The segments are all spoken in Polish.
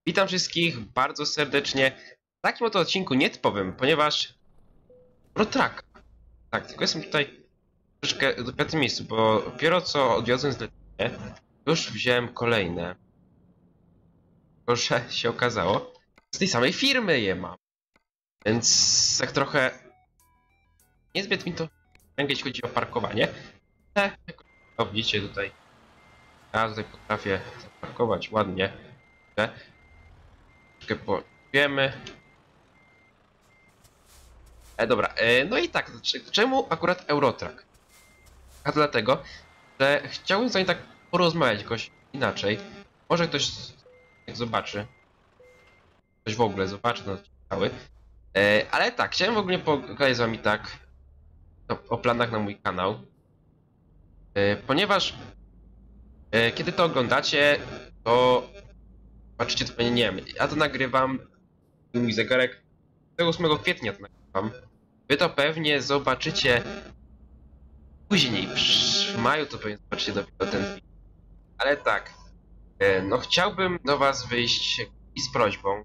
Witam wszystkich bardzo serdecznie w takim oto odcinku nietypowym, ponieważ Rotrack. Tak, tylko jestem tutaj troszeczkę w piątym miejscu, bo dopiero co odwiozłem zlecenie, już wziąłem kolejne. Tylko że się okazało, z tej samej firmy je mam. Więc tak trochę niezbyt mi to jeśli chodzi o parkowanie. Ale jak widzicie tutaj, ja tutaj potrafię zaparkować ładnie. Troszkę poczujemy. Dobra, no i tak, czemu akurat Eurotrack? A to dlatego, że chciałbym z wami tak porozmawiać jakoś inaczej. Może ktoś zobaczy. Ktoś w ogóle zobaczy ten odcinek cały. Ale tak, chciałem w ogóle pogadać z wami tak o planach na mój kanał. Ponieważ kiedy to oglądacie, to patrzycie to pewnie, nie wiem, ja to nagrywam, mój zegarek 8 kwietnia to nagrywam. Wy to pewnie zobaczycie później, w maju to pewnie zobaczycie dopiero ten film. Ale tak, no chciałbym do was wyjść i z prośbą,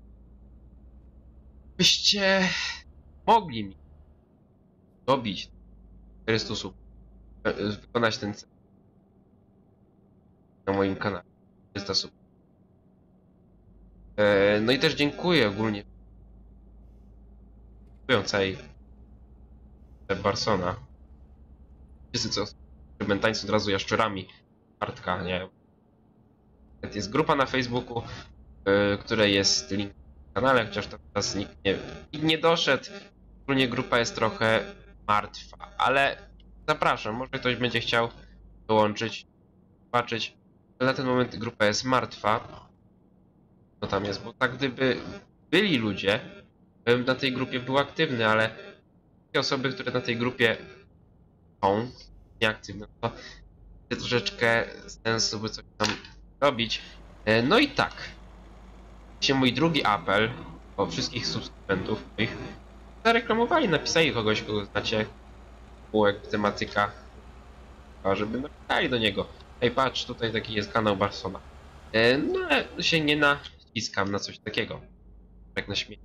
byście mogli mi dobić 400 subów, wykonać ten cel na moim kanale, 400 subów. No i też dziękuję ogólnie całej Barsona. Wszyscy co mentańcy od razu jaszczurami Artka, nie? Jest grupa na Facebooku, której jest link na kanale, chociaż tam teraz nikt nie doszedł. Ogólnie grupa jest trochę martwa, ale zapraszam, może ktoś będzie chciał dołączyć, zobaczyć. Na ten moment grupa jest martwa. No tam jest, bo tak gdyby byli ludzie, bym na tej grupie był aktywny, ale te osoby, które na tej grupie są nieaktywne, to troszeczkę sensu, by coś tam robić. No i tak. Mój drugi apel do wszystkich subskrybentów moich. Zareklamowali, napisali kogoś, kogo znacie. Była tematyka, żeby napisali do niego. Ej, patrz, tutaj taki jest kanał Barsona. No ale się nie naciskam na coś takiego. Tak na śmiech.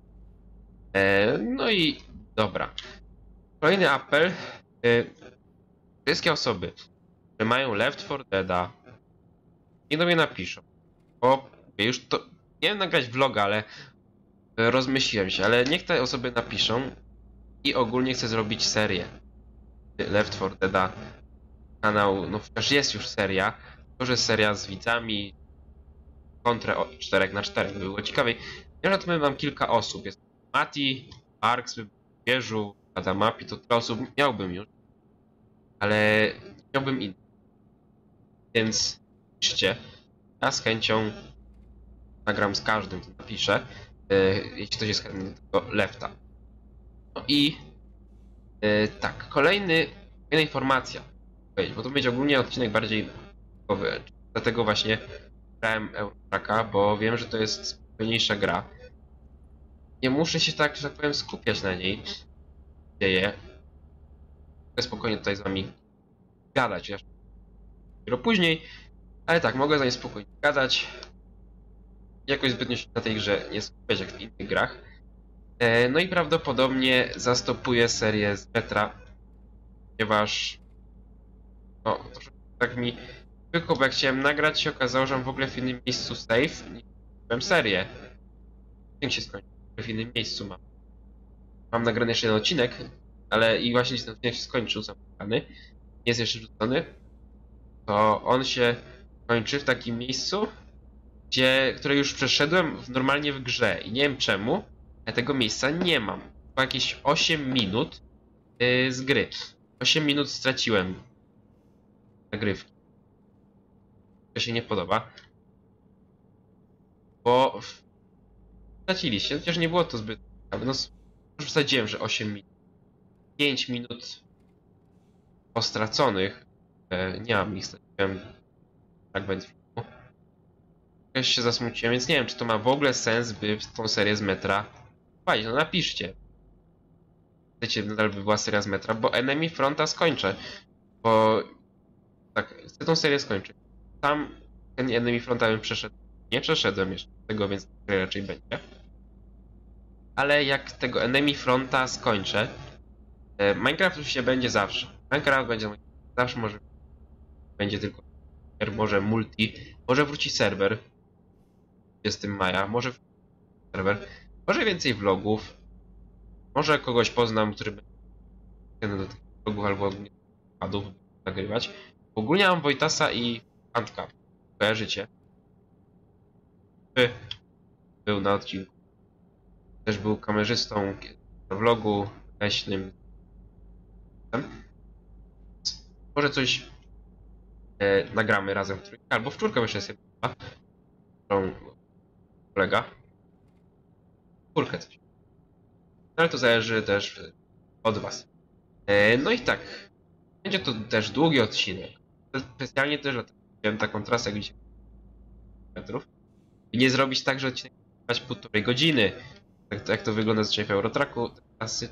No i dobra. Kolejny apel. Wszystkie osoby, które mają Left 4 Deada, niech do mnie napiszą. Bo już to... Nie wiem nagrać vloga, ale rozmyśliłem się, ale niech te osoby napiszą i ogólnie chcę zrobić serię Left 4 Deada. Kanał, no chociaż jest już seria, to że seria z widzami kontrę 4x4 by było ciekawiej. Ja na tym mam kilka osób, jest Mati, Arks, Wieżu, Adamapi, to tyle osób miałbym już, ale miałbym innych. Więc piszcie, ja z chęcią nagram z każdym, to napiszę, jeśli ktoś jest chętny do tego lefta. No i tak, kolejna informacja, bo to będzie ogólnie odcinek bardziej typowy, dlatego właśnie grałem Eurotracka, bo wiem, że to jest spokojniejsza gra. Nie muszę się tak, że tak powiem, skupiać na niej. Dzieje. Mogę spokojnie tutaj z wami gadać, ja dopiero później, ale tak, mogę za nie spokojnie gadać. Jakoś zbytnio się na tej grze nie skupiać jak w innych grach. No i prawdopodobnie zastopuję serię z Metra, ponieważ no, troszkę tak mi tylko, bo jak chciałem nagrać, się okazało, że mam w ogóle w innym miejscu save niż miałem serię. Tym się skończył, w innym miejscu mam nagrany jeszcze jeden odcinek, ale i właśnie ten odcinek się skończył, zamknięty, nie jest jeszcze wrzucony, to on się kończy w takim miejscu, które już przeszedłem normalnie w grze i nie wiem czemu, ja tego miejsca nie mam. Po jakieś 8 minut z gry. 8 minut straciłem nagrywki. To się nie podoba. Bo straciliście, chociaż nie było to zbyt ciekawe. No już wsadziłem, że 8 minut. 5 minut straconych. Nie mam ich, straciłem fragment filmu. Ja się zasmuciłem, więc nie wiem, czy to ma w ogóle sens, by w tą serię z Metra wpaść. No napiszcie. Chcecie, nadal by była seria z Metra, bo Enemy Fronta skończę. Bo tak, chcę tą serię skończyć. Tam Enemy Fronta bym przeszedł Nie przeszedłem jeszcze tego, więc raczej będzie. Ale jak tego Enemy Fronta skończę, Minecraft już się będzie zawsze. Minecraft będzie zawsze, może będzie tylko może multi, może wróci serwer 20 maja, może wróci serwer, może więcej vlogów, może kogoś poznam, który będzie do tych vlogów albo padów nagrywać. Ogólnie mam Wojtasa i Antka. Kojarzycie? Był na odcinku. Też był kamerzystą na vlogu leśnym. Może coś nagramy razem w trójkę, albo w czwórkę jeszcze jest jedna, którą kolega. W czwórkę coś. Ale to zależy też od was. No i tak. Będzie to też długi odcinek. Specjalnie też dlatego wziąłem taką trasę jak 10 metrów. I nie zrobić tak, że odcinek trwać 1,5 godziny. Tak jak to wygląda zazwyczaj w Eurotracku. Trasy.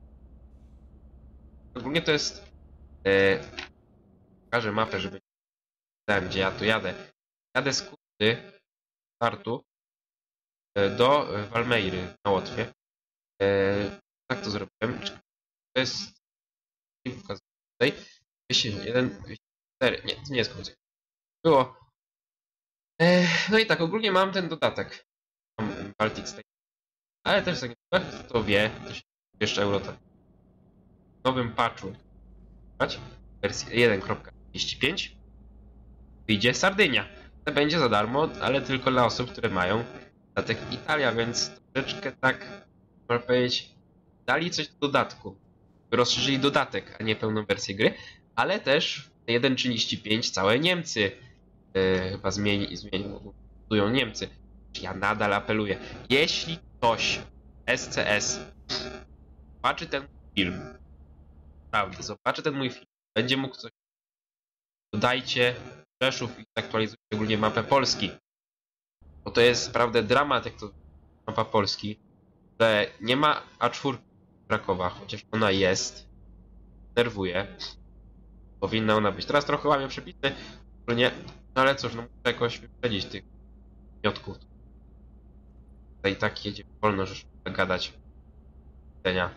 Ogólnie to jest... pokażę mapę, żeby wiem, gdzie ja tu jadę. Jadę z Kuty, startu, do Valmeiry na Łotwie. Tak to zrobiłem. To jest... tutaj. 201, 204, nie, to nie jest krócej. Było. No i tak, ogólnie mam ten dodatek. Mam Baltic State. Ale też tak, kto wie, to się jeszcze Eurotrack. W nowym patchu wersji 1.35 wyjdzie Sardynia. To będzie za darmo, ale tylko dla osób, które mają dodatek Italia, więc troszeczkę tak, można powiedzieć, dali coś do dodatku. Rozszerzyli dodatek, a nie pełną wersję gry, ale też 1.35 całe Niemcy chyba budują Niemcy. Ja nadal apeluję, jeśli ktoś SCS zobaczy ten film, naprawdę, zobaczy ten mój film, będzie mógł coś, dodajcie Rzeszów i aktualizujcie ogólnie mapę Polski. Bo to jest naprawdę dramat, jak to mapa Polski, że nie ma A4 Krakowa, chociaż ona jest. Nerwuje. Powinna ona być. Teraz trochę łamię przepisy, że nie. No ale cóż, no muszę jakoś wyprzedzić tych miotków. Tutaj tak jedzie wolno, że trzeba gadać. Widzenia.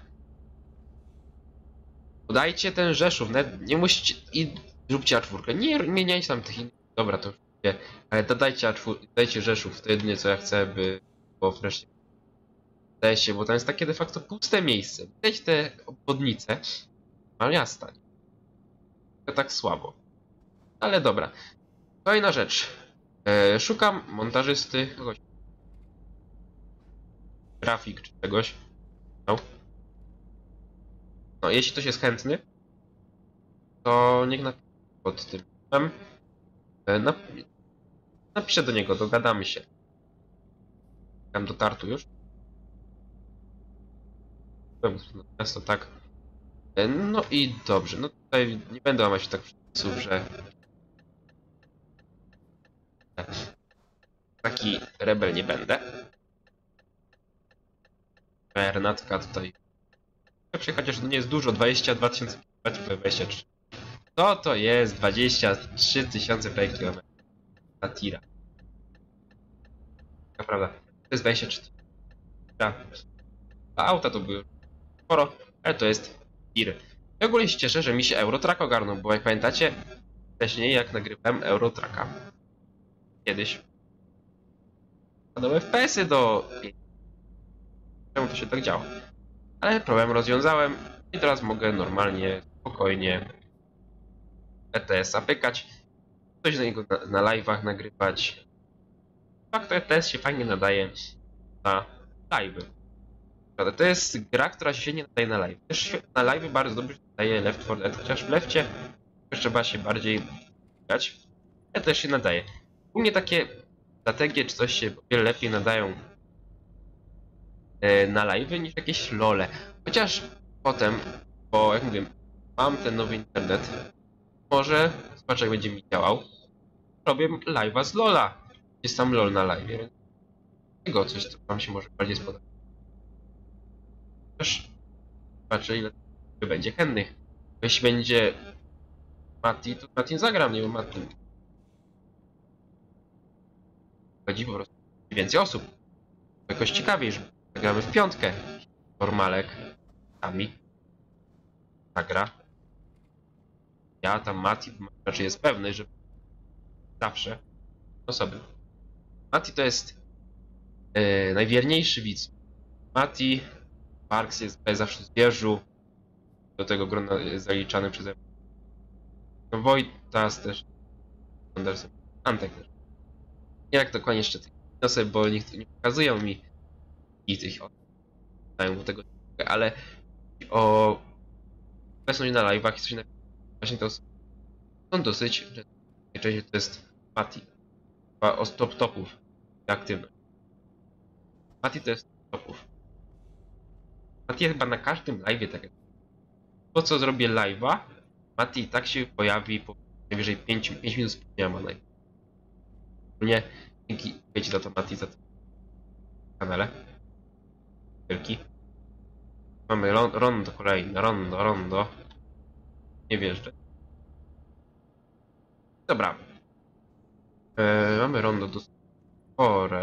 Podajcie ten Rzeszów, nie musicie i zróbcie A4. Nie zmieniajcie tam tych innych. Dobra, to już nie. Ale dodajcie A4, dajcie Rzeszów, to jedynie co ja chcę, by było wreszcie. Zdaje się, bo tam jest takie de facto puste miejsce. Widać te obwodnice miasta. To tak słabo. Ale dobra. Kolejna rzecz. Szukam montażysty, kogoś. Grafik czy czegoś. No, jeśli ktoś jest chętny, to niech napisze pod tym. Napiszę do niego, dogadamy się. Tam do Tartu już. Miasto tak. No i dobrze. No tutaj nie będę omawiać tak przepisów, że taki rebel nie będę. Renatka tutaj. Chociaż to nie jest dużo, 22 000 km, 23. Co to jest 23 000 km? Ta tira. Naprawdę. To jest 23 000. A auta to były sporo, ale to jest tir. Ja ogólnie się cieszę, że mi się Eurotrack ogarnął, bo jak pamiętacie, wcześniej jak nagrywałem Eurotracka kiedyś, padały FPS-y do... Czemu to się tak działo? Ale problem rozwiązałem i teraz mogę normalnie, spokojnie ETS-a pykać, coś na niego na live'ach nagrywać. Fakt, ETS się fajnie nadaje na live'y. To jest gra, która się nie nadaje na live. Też na live bardzo dobrze się nadaje Left 4 Dead, chociaż w Lefcie trzeba się bardziej grać. Ja też się nadaje. U mnie takie strategie czy coś się o wiele lepiej nadają na live niż jakieś lole. Chociaż potem, bo jak mówię, mam ten nowy internet, może zobaczę jak będzie mi działał. Robię live'a z lola. Jest tam lol na live, więc tego coś, co wam się może bardziej spodobać. Też zobaczę ile będzie chętnych. Jeśli będzie Mati, to Mati zagram, nie wiem Mati. chodzi po prostu więcej osób. Jakoś ciekawiej, że gramy w piątkę. Normalek, sami, ta gra. Ja tam Mati raczej jest pewny, że zawsze osoby. Mati to jest najwierniejszy widz. Mati, Marks jest zawsze z wieżu. Do tego grona jest zaliczany przeze mnie. No Wojtas też. Anderson. Antek też. Nie jak dokładnie jeszcze tych osób, bo nie pokazują mi i tych dają do tego, ale o obecność na live'ach i coś na właśnie to są dosyć, że najczęściej to jest Mati. Chyba o topów aktywność. Mati to jest topów. Mati chyba na każdym live'ie tak. Po co zrobię live'a, Mati i tak się pojawi po najwyżej 5 minut spóźnienia ma live. Nie, dzięki wiecie za to Mati, za to kanale. Wielki. Mamy rondo kolejne, rondo. Nie wjeżdżę. Dobra. Mamy rondo dosyć spore.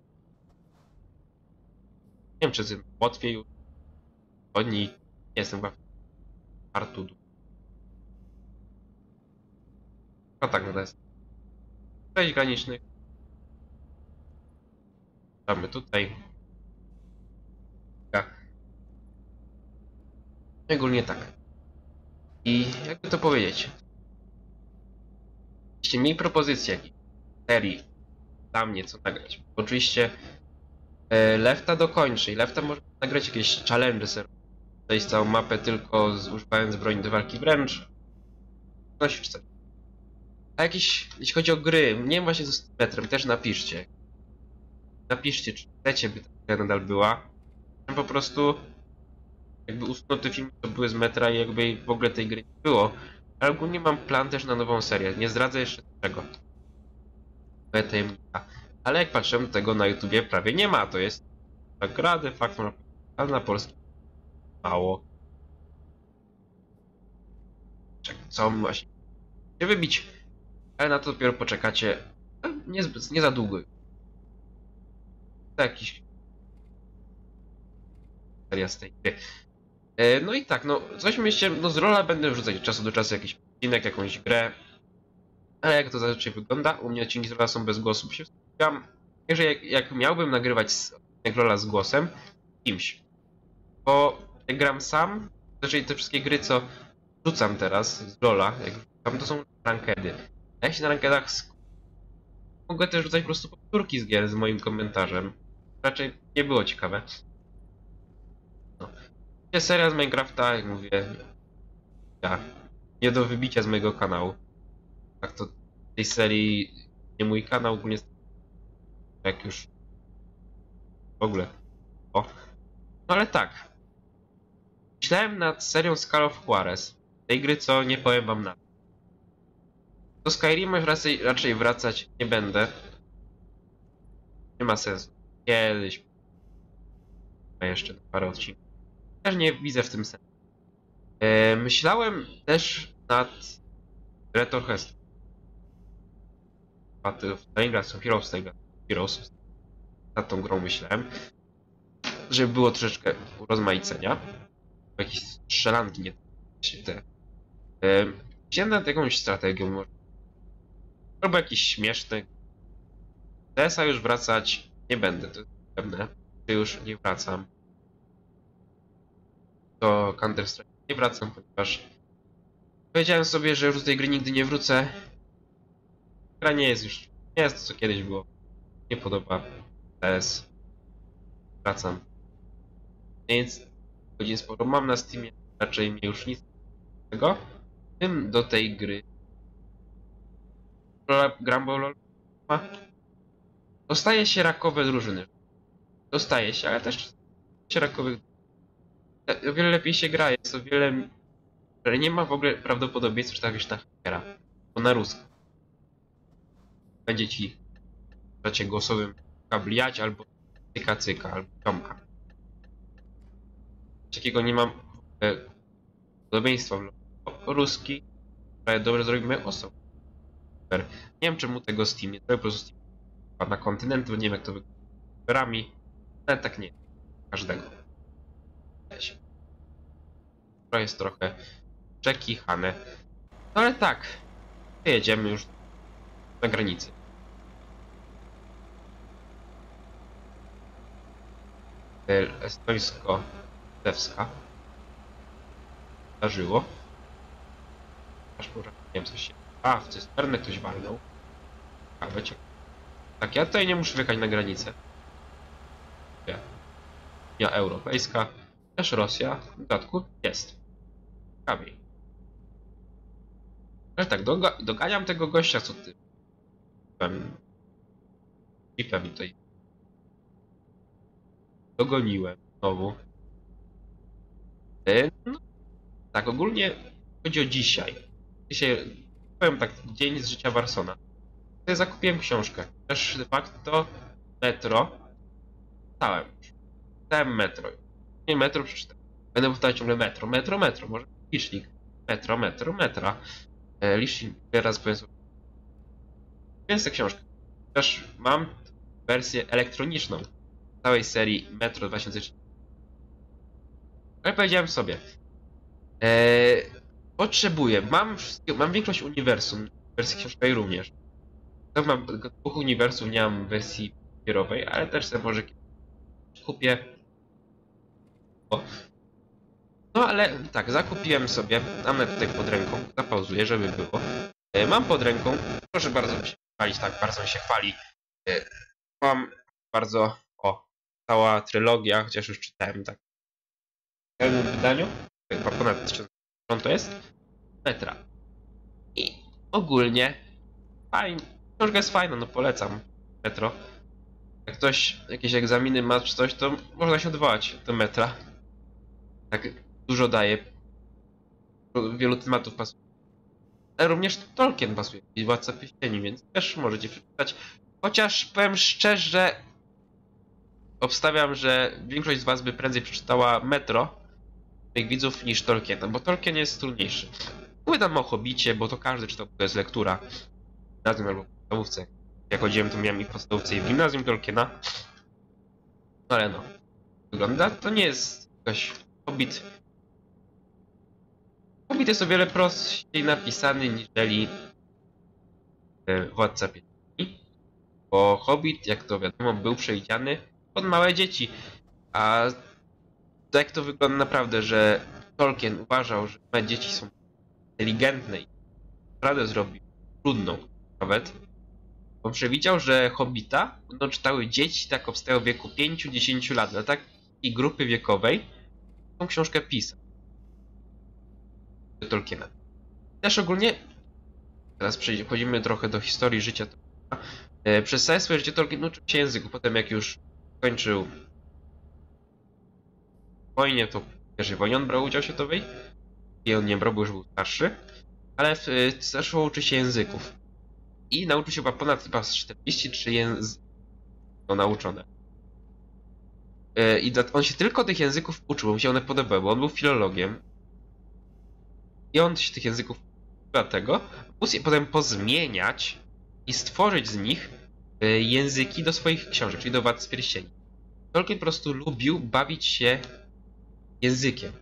Nie wiem, czy jest łatwiej. Oni. Nie jestem chyba Artudu. No tak, no to jest 6 granicznych. Mamy tutaj. Ogólnie tak. I jakby to powiedzieć. Jeśli mieli propozycję serii dla mnie co nagrać. Oczywiście Lefta dokończy i Lefta może nagrać jakieś challenge serwer. Przejść całą mapę tylko używając broni do walki wręcz. Coś coś. A jakieś, jeśli chodzi o gry, nie wiem właśnie z metrem, też napiszcie. Napiszcie, czy chcecie, by ta gra nadal była. Po prostu jakby usunął te filmy, co były z metra i jakby w ogóle tej gry nie było. Ale ogólnie mam plan też na nową serię. Nie zdradzę jeszcze czego. Tajemnica. Ale jak patrzyłem, tego na YouTubie prawie nie ma. To jest ta gra de facto, a na polskim mało. Co właśnie się wybić. Ale na to dopiero poczekacie nie za długo. To jakiś seria z tej gry. No i tak, no coś myślcie, no z rola będę wrzucać od czasu do czasu jakiś odcinek, jakąś grę. Ale jak to zazwyczaj wygląda, u mnie odcinki z rola są bez głosu, bo się wstawiam, że jak miałbym nagrywać odcinek rola z głosem, kimś. Bo jak gram sam, zazwyczaj te wszystkie gry, co rzucam teraz z rola, jak rzucam, to są rankedy. A jak się na rankedach mogę też rzucać po prostu powtórki z gier z moim komentarzem. Raczej nie było ciekawe. No. Seria z Minecrafta, jak mówię, ja, nie do wybicia z mojego kanału. Tak to w tej serii nie mój kanał, ogólnie jak już w ogóle. O. No ale tak. Myślałem nad serią Call of Juarez. Tej gry, co nie powiem wam na. Do Skyrima już raczej wracać nie będę. Nie ma sensu. Kiedyś. A jeszcze parę odcinków. Też nie widzę w tym sensu. Myślałem też nad Retorhest. Battle of Stalingrad, Heroes. Nad tą grą myślałem. Żeby było troszeczkę urozmaicenia. Jakieś strzelanki, nie te. Chciałem nad jakąś strategią może. Albo jakiś śmieszny. TS-a już wracać nie będę, to jest pewne. Już nie wracam. Do Counter-Strike nie wracam, ponieważ powiedziałem sobie, że już do tej gry nigdy nie wrócę. Gra nie jest już. Nie jest to, co kiedyś było. Nie podoba. TS. Wracam. Więc godzin sporo mam na Steamie. Raczej mnie już nic z tego. Tym do tej gry. Gram, bo LOL ma. Dostaje się rakowe drużyny. Dostaje się, ale też się rakowych. O wiele lepiej się gra, jest o wiele. Że nie ma w ogóle prawdopodobieństwa, że trafisz na hakera. Bo na Rusko. Będzie ci w czacie głosowym kablijać albo cyka, albo ciomka. Takiego nie mam podobieństwa w ruski, ale dobrze zrobimy osobę. Nie wiem czemu tego Steam nie zrobię, po prostu Steam na kontynenty, bo nie wiem jak to wygląda, ale tak nie, każdego. To jest trochę przekichane, no ale tak, jedziemy już na granicy. Estońsko-litewska. Zdarzyło. Aż nie wiem co się... A, w cysternę ktoś walnął. Tak, ja tutaj nie muszę wjechać na granicę. Unia Europejska. Też Rosja. W dodatku jest. Ciekawiej. Ale tak, doganiam tego gościa, co ty... Jeepem tutaj. Dogoniłem znowu. No, tak, ogólnie chodzi o dzisiaj. Dzisiaj, powiem tak, dzień z życia Warsona. Ja zakupiłem książkę. Też de facto metro. Czytałem metro. Nie metro przeczytałem. Będę powtarzać ciągle metro. Może licznik. Metra. Licznik teraz powiem sobie. Więc tę książkę. Też mam wersję elektroniczną całej serii Metro 2030. Ale powiedziałem sobie. Potrzebuję. Mam większość uniwersum. Wersji książkowej również. To mam dwóch uniwersów, nie mam wersji papierowej, ale też sobie może kupię. No ale tak, zakupiłem sobie. Mam nawet tutaj pod ręką. Zapauzuję, żeby było. Mam pod ręką. Proszę bardzo się chwalić, tak, bardzo mi się chwali. Mam bardzo. Cała trylogia, chociaż już czytałem tak. W pełnym wydaniu. Chyba ponad 1000 stron to jest. Metra. I ogólnie fajnie. Książka jest fajna, no polecam. Metro. Jak ktoś jakieś egzaminy ma czy coś, to można się odwołać do metra. Tak dużo daje. Wielu tematów pasuje. Ale również Tolkien pasuje. I Władca Pierścieni, więc też możecie przeczytać. Chociaż powiem szczerze, obstawiam, że większość z was by prędzej przeczytała Metro tych widzów niż Tolkiena, bo Tolkien jest trudniejszy. Mówię tam o Hobbicie, bo to każdy czytał, to jest lektura. W gimnazjum albo w podstawówce. Jak chodziłem, to miałem i w podstawówce, i w gimnazjum Tolkiena. No ale no. Wygląda, to nie jest jakoś Hobbit. Hobbit jest o wiele prościej napisany niżeli Władca Pierścieni. Bo Hobbit, jak to wiadomo, był przewidziany pod małe dzieci. A tak to wygląda naprawdę, że Tolkien uważał, że małe dzieci są inteligentne i naprawdę zrobił trudną nawet. On przewidział, że Hobbita będą czytały dzieci tak obstają w wieku 5-10 lat. Dla takiej grupy wiekowej tą książkę pisał. Tolkiena. Też ogólnie, teraz przechodzimy trochę do historii życia Tolkiena. Przez całe swoje życie Tolkien uczył się języku. Potem jak już kończył wojnie, to w pierwszej wojnie on brał udział światowej. I on nie brał, bo już był starszy. Ale zaczął uczyć się języków. I nauczył się ponad chyba 43 języków nauczone. I on się tylko tych języków uczył, bo mu się one podobały, bo on był filologiem. I on się tych języków dlatego mógł je potem pozmieniać i stworzyć z nich języki do swoich książek, czyli do Władcy Pierścieni. Tolkien po prostu lubił bawić się językiem.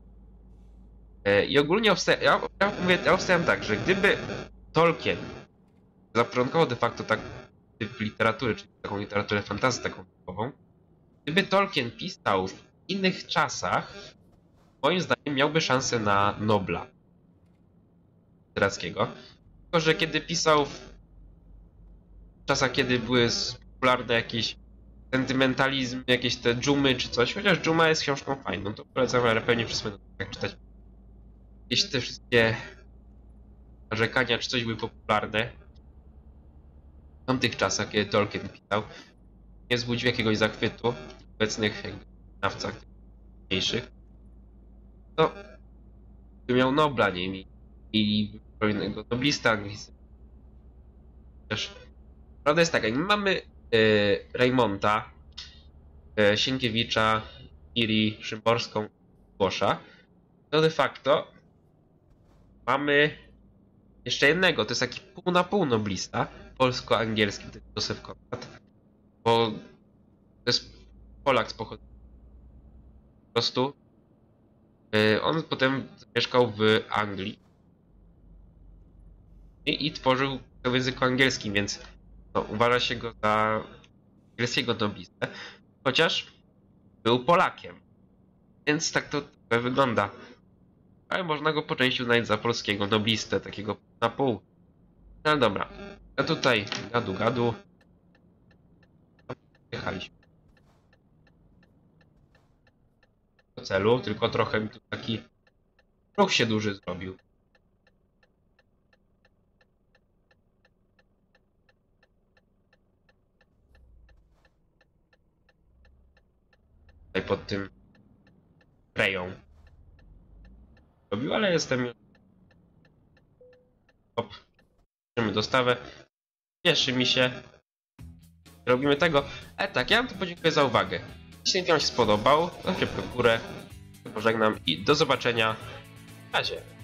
I ogólnie ja obstawiam tak, że gdyby Tolkien zapoczątkował de facto tak typ literatury, czyli taką literaturę fantasy taką typową, gdyby Tolkien pisał w innych czasach, moim zdaniem miałby szansę na Nobla literackiego. Tylko, że kiedy pisał w czasach, kiedy były popularne jakieś sentymentalizm, jakieś te dżumy czy coś, chociaż dżuma jest książką fajną, to polecam, ale pewnie wszyscy będą tak czytać. Jakieś te wszystkie narzekania czy coś były popularne w tamtych czasach, kiedy Tolkien pisał, nie wzbudził jakiegoś zachwytu w obecnych znawcach mniejszych, to by miał Nobla, nie? I pewnego noblista angielskiego. Też prawda jest taka, my mamy Reymonta, Sienkiewicza, Iri, Szymborską, Głosza, to de facto mamy jeszcze jednego, to jest taki pół na pół noblista, polsko-angielskim, to jest Józef Konrad, bo to jest Polak z pochodzenia. Po prostu on potem mieszkał w Anglii i tworzył to w języku angielskim, więc no, uważa się go za angielskiego noblistę, chociaż był Polakiem, więc tak to trochę wygląda. Ale można go po części uznać za polskiego noblistę, takiego na pół. No dobra, a tutaj gadu. Jechaliśmy do celu, tylko trochę mi tu taki ruch się duży zrobił. Tutaj pod tym preją robił, ale jestem już. Hop, bierzemy dostawę. Cieszy mi się. Robimy tego. Tak, ja wam tu podziękuję za uwagę. Jeśli film wam się spodobał, to łapcie w górę. Pożegnam i do zobaczenia. Na razie.